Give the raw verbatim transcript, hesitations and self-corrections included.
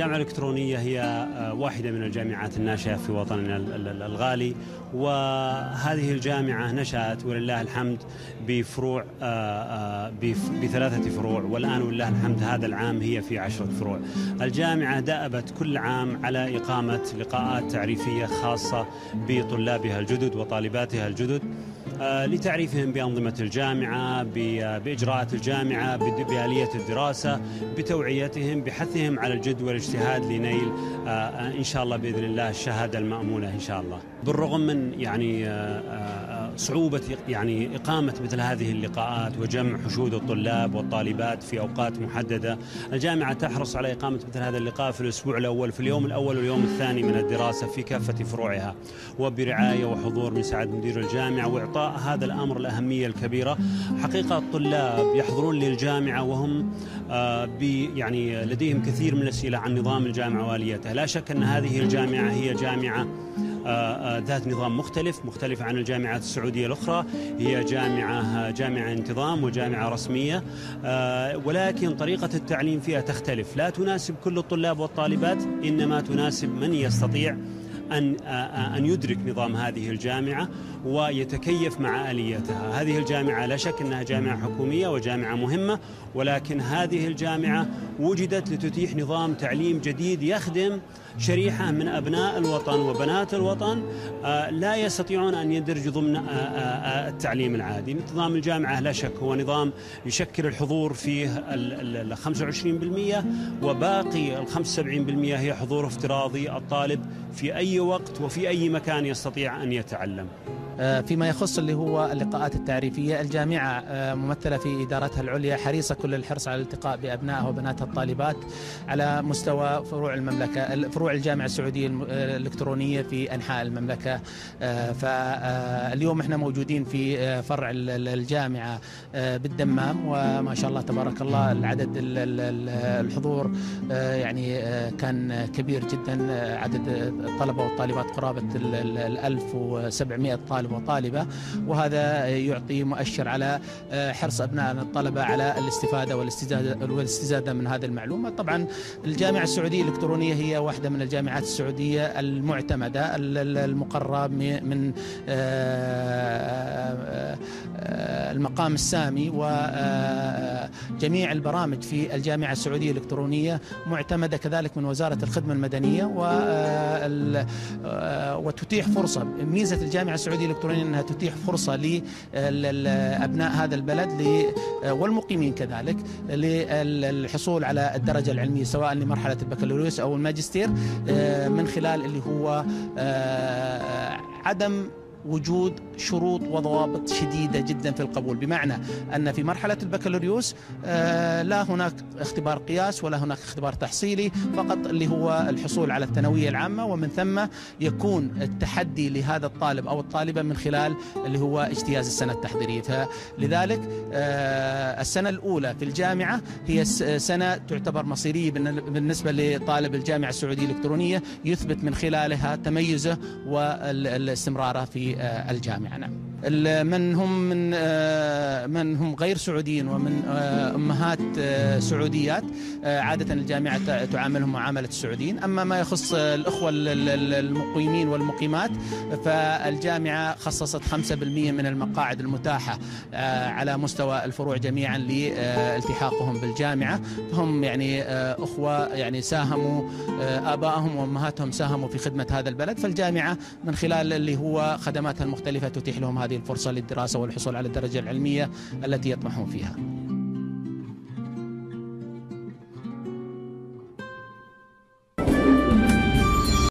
الجامعة الإلكترونية هي واحدة من الجامعات الناشئة في وطننا الغالي، وهذه الجامعة نشأت ولله الحمد بفروع بثلاثة فروع، والآن ولله الحمد هذا العام هي في عشرة فروع. الجامعة دأبت كل عام على إقامة لقاءات تعريفية خاصة بطلابها الجدد وطالباتها الجدد لتعريفهم بأنظمة الجامعة، بإجراءات الجامعة، بآلية الدراسة، بتوعيتهم، بحثهم على الجد والاجتهاد لنيل إن شاء الله بإذن الله الشهادة المأمولة إن شاء الله. بالرغم من يعني صعوبة يعني إقامة مثل هذه اللقاءات وجمع حشود الطلاب والطالبات في أوقات محددة، الجامعة تحرص على إقامة مثل هذا اللقاء في الأسبوع الأول، في اليوم الأول واليوم الثاني من الدراسة في كافة فروعها، وبرعاية وحضور من سعادة مدير الجامعة، وإعطاء هذا الأمر الأهمية الكبيرة. حقيقة الطلاب يحضرون للجامعة وهم يعني لديهم كثير من الأسئلة عن نظام الجامعة وآليتها. لا شك أن هذه الجامعة هي جامعة ذات نظام مختلف مختلف عن الجامعات السعودية الأخرى، هي جامعة جامعة انتظام وجامعة رسمية، ولكن طريقة التعليم فيها تختلف، لا تناسب كل الطلاب والطالبات، إنما تناسب من يستطيع أن أن يدرك نظام هذه الجامعة ويتكيف مع آليتها. هذه الجامعة لا شك أنها جامعة حكومية وجامعة مهمة، ولكن هذه الجامعة وجدت لتتيح نظام تعليم جديد يخدم شريحة من أبناء الوطن وبنات الوطن لا يستطيعون أن يندرجوا ضمن التعليم العادي. نظام الجامعة لا شك هو نظام يشكل الحضور فيه ال خمسة وعشرين بالمئة، وباقي ال خمسة وسبعين بالمئة هي حضور افتراضي، الطالب في أي وقت وفي أي مكان يستطيع أن يتعلم. فيما يخص اللي هو اللقاءات التعريفية، الجامعة ممثلة في إدارتها العليا حريصة كل الحرص على الالتقاء بأبنائها وبناتها الطالبات على مستوى فروع المملكة، فروع الجامعة السعودية الإلكترونية في أنحاء المملكة. فاليوم احنا موجودين في فرع الجامعة بالدمام، وما شاء الله تبارك الله العدد الحضور يعني كان كبير جدا، عدد الطلبة والطالبات قرابة الألف وسبعمائة طالب وطالبة، وهذا يعطي مؤشر على حرص أبنائنا الطلبة على الاستفادة والاستزادة من هذه المعلومة. طبعا الجامعة السعودية الإلكترونية هي واحدة من الجامعات السعودية المعتمدة المقربة من المقام السامي، وجميع البرامج في الجامعة السعودية الإلكترونية معتمدة كذلك من وزارة الخدمة المدنية، وتتيح فرصة. ميزة الجامعة السعودية الإلكترونية أنها تتيح فرصة لأبناء هذا البلد والمقيمين كذلك للحصول على الدرجة العلمية سواء لمرحلة البكالوريوس أو الماجستير، من خلال اللي هو عدم وجود شروط وضوابط شديدة جدا في القبول، بمعنى أن في مرحلة البكالوريوس لا هناك اختبار قياس ولا هناك اختبار تحصيلي، فقط اللي هو الحصول على الثانوية العامة، ومن ثم يكون التحدي لهذا الطالب أو الطالبة من خلال اللي هو اجتياز السنة التحضيرية. فلذلك السنة الأولى في الجامعة هي سنة تعتبر مصيرية بالنسبة لطالب الجامعة السعودية الإلكترونية، يثبت من خلالها تميزه والاستمرار في الجامعة. نعم. من هم من من هم غير سعوديين ومن أمهات سعوديات عادة الجامعة تعاملهم معاملة السعوديين. أما ما يخص الأخوة المقيمين والمقيمات، فالجامعة خصصت خمسة بالمئة من المقاعد المتاحة على مستوى الفروع جميعا لالتحاقهم بالجامعة. هم يعني أخوة يعني ساهموا، آبائهم وأمهاتهم ساهموا في خدمة هذا البلد، فالجامعة من خلال اللي هو خدماتها المختلفة تتيح لهم هذه الفرصة للدراسة والحصول على الدرجة العلمية التي يطمحون فيها.